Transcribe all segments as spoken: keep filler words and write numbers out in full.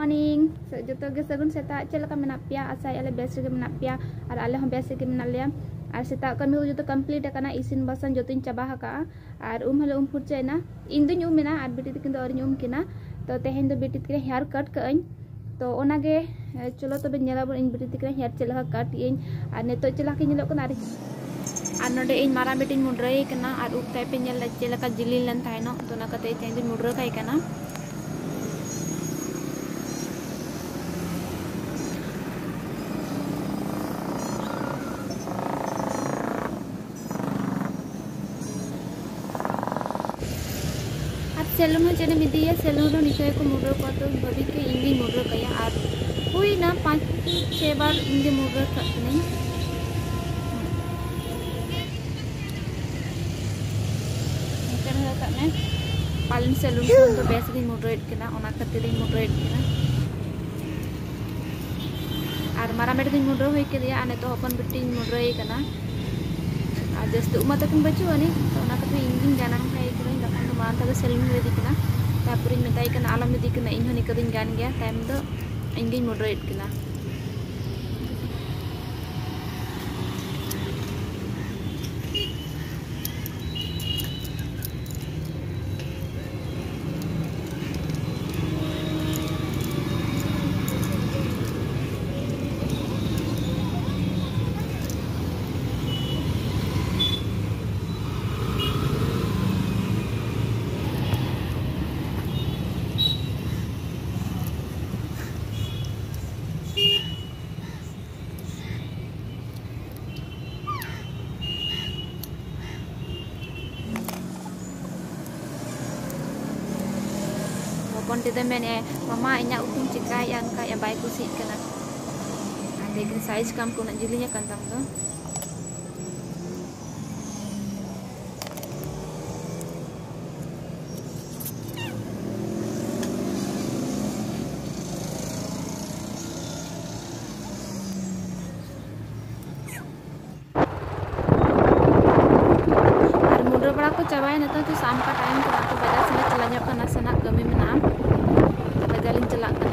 Morning जो के सगुन सेता चलका मेना पिया आशा आले बेस रे मेना पिया और आले हम बेस रे मेना लिया और सेता कमी हो जो कंप्लीट करना इसिन बसन जो चाबा हका और उम हले उम फुरचेना इन दुñ उमेना और बेटी तकिन दो और उम किना तो तेहेन दो बेटी तकिन हेयर कट कइन तो ओनागे चलो तबे नेलाबो इन बेटी तकिन हेयर चलका कट इन और नेतो चला के नेलो कना और नोडे इन मारा बेटी मुड्राई कना और उप ताई पे नेल चलका जिलिन लन थाइनो तो ना कते तेहेन दो मुड्रा खाई कना सेलून हो चेने मिदिया सेलून निचय को मुड्रो को तो भाभी के इंगी मुड्रो कया और हुई ना पांच छह बार इंगे मुड्रो करने इनकर है करने पालन सेलून को तो बेस दी मुड्रो इट केना ओना खातिर दी मुड्रो इट केना और मारा मेट दी मुड्रो होई के दिया आने तो अपन बेटी मुड्रो ए केना और जस्ट उमा तक बचु अनि तो ओना खातिर इंगी जानम खाई के मानता सेलून रे दिकना तापुर मेताई कना आलम दिकना इन हनी कदिन गान गया टाइम दो इंगी मुड्रेट कना Ponte temen ya mama inya utung cika yang kayak baik kusi kena ada ke size kam ko nak jilinya kan tam tu और मुड्रा बड़ा को चाबाय ना तो शाम का टाइम को तो बाजार से चला ᱧᱚᱜ ᱠᱟᱱᱟ ᱥᱮᱱᱟᱜ ᱠᱟᱹᱢᱤ ᱢᱮᱱᱟᱜᱼᱟ बाजार लिंग चला कना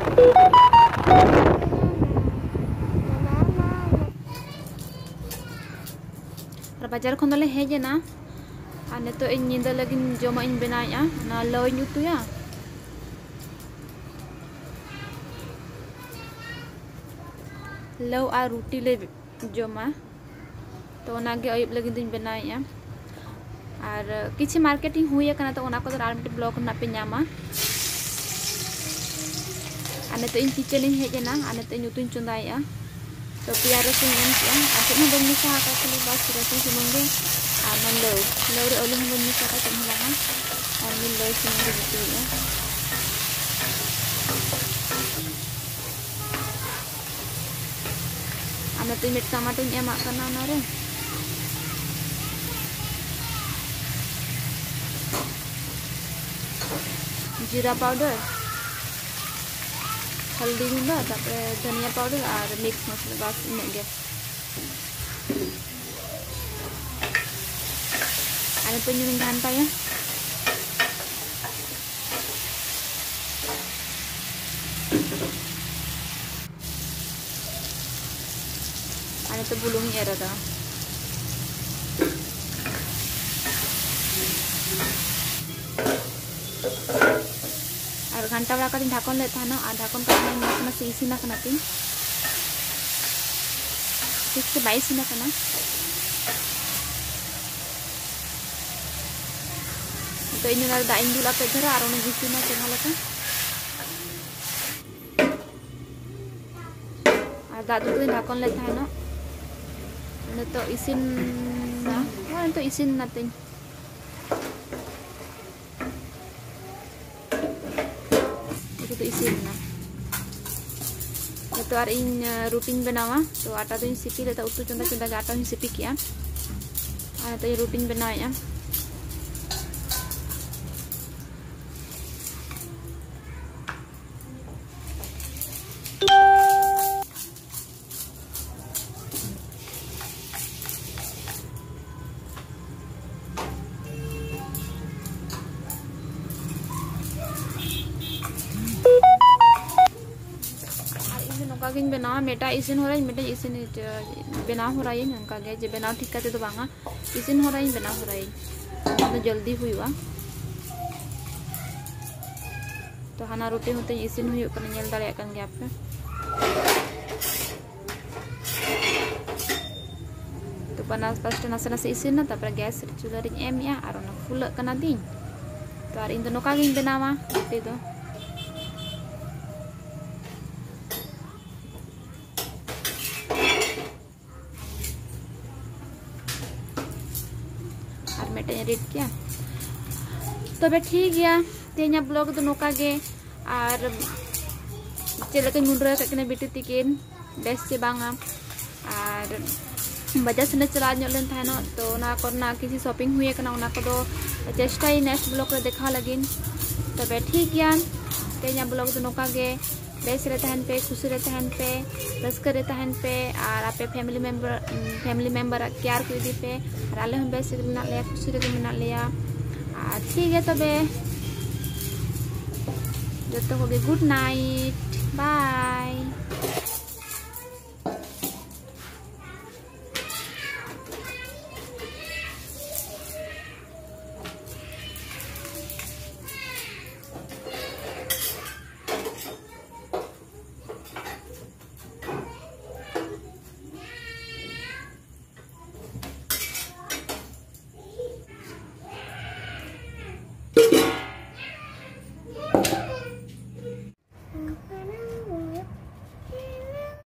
और बाजार खन दले हेजना और नेतो इन निंदा लगिन जमा इन बनाया ना लय उतुया लव और रोटी ले जमा तो ओनागे अयुब लगिन दिन बनाया और किसी मार्केटिंग हुई है तो ओना को तो आर मिट ब्लॉग ना पे नामा आने तो इन किचन इन हेजना आने तो इन उतुन चुंदाया तो पिया रसुन एम किया आते में बन मिसा का खाली बस रसुन सुमुंगे और मन लो लो रे ओलु बन मिसा का चमलाहा और मिल लो सुमुंगे बितुया आने तो मिट टमाटो एमा करना ना रे जीरा पाउडर हल्दी गुंडा तापरे धनिया पाउडर और मिक्स मसाला बस इनगे आने तो ᱧᱩᱢ घांटाया आने तो बुलुंग एरदा और घंटा बड़ा का ढाकन ले था ना और ढाकन का मसना से इसी ना करना तीन ठीक से बाईस ना करना तो इन ना दाइन दूला पे धरा और उन्हें घिसी ना चढ़ा लेता और दादू को ढाकन ले था ना उन्हें तो इसी ना वो तो इसी ना तीन तो इसी ना तो और इन रूटीन बनावा तो आटा तो इन सिपी लेता उतु चंदा चंदा आटा इन सिपी किया और तो ये रूटीन बनाया नोका गिन बनावा मेटा इसिन होराई मेटा इसिन बनाव होराई नंका गे जे बनाव ठीक काते तो बांगा इसिन होराई बनाव होराई तो जल्दी हुआ तो हाना रोटी होते इसिन हुई कना नेल दाड़े कन गया पे तो बना फर्स्ट नासे नासे इसिन ना तापर गैस चूल्हा रे एम या और ना फुल कना दिन तो आर इन दो नोका गिन बनावा रोटी दो और मेटे रेड किया तो बे ठीक गया तेना ब्लॉग तो नोका गे और चलके मुंडरा कने बेटी तिकिन बेस से बांगा और बाजार से चला लेन थानो तो ना करना किसी शॉपिंग हुए कना उना को चेष्टा नेक्स्ट ब्लॉग रे देखा लगिन तो बे ठीक गया तेना ब्लॉग तो नोका गे बेस रे तहन पे खुशी रे तहन पे रस्क रे तहन पे और आपे family member family member care को इदी पे और आले हम बेस रे मिना ले खुशी रे मिना लिया और ठीक है तबे जो तो हो गए गुड नाइट बाय।